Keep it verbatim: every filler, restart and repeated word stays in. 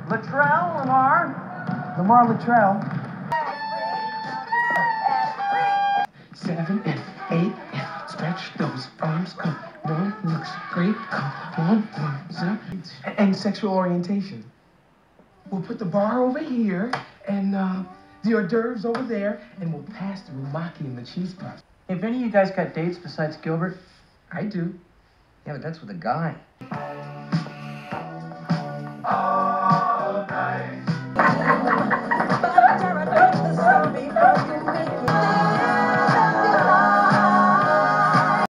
Latrell, Lamar. Lamar Latrell. Seven and eight and stretch those arms. Come on, looks great. Come on, arms up. And sexual orientation. We'll put the bar over here and uh, the hors d'oeuvres over there, and we'll pass the umaki and the cheese puffs. If any of you guys got dates besides Gilbert, I do. Yeah, but that's with a guy.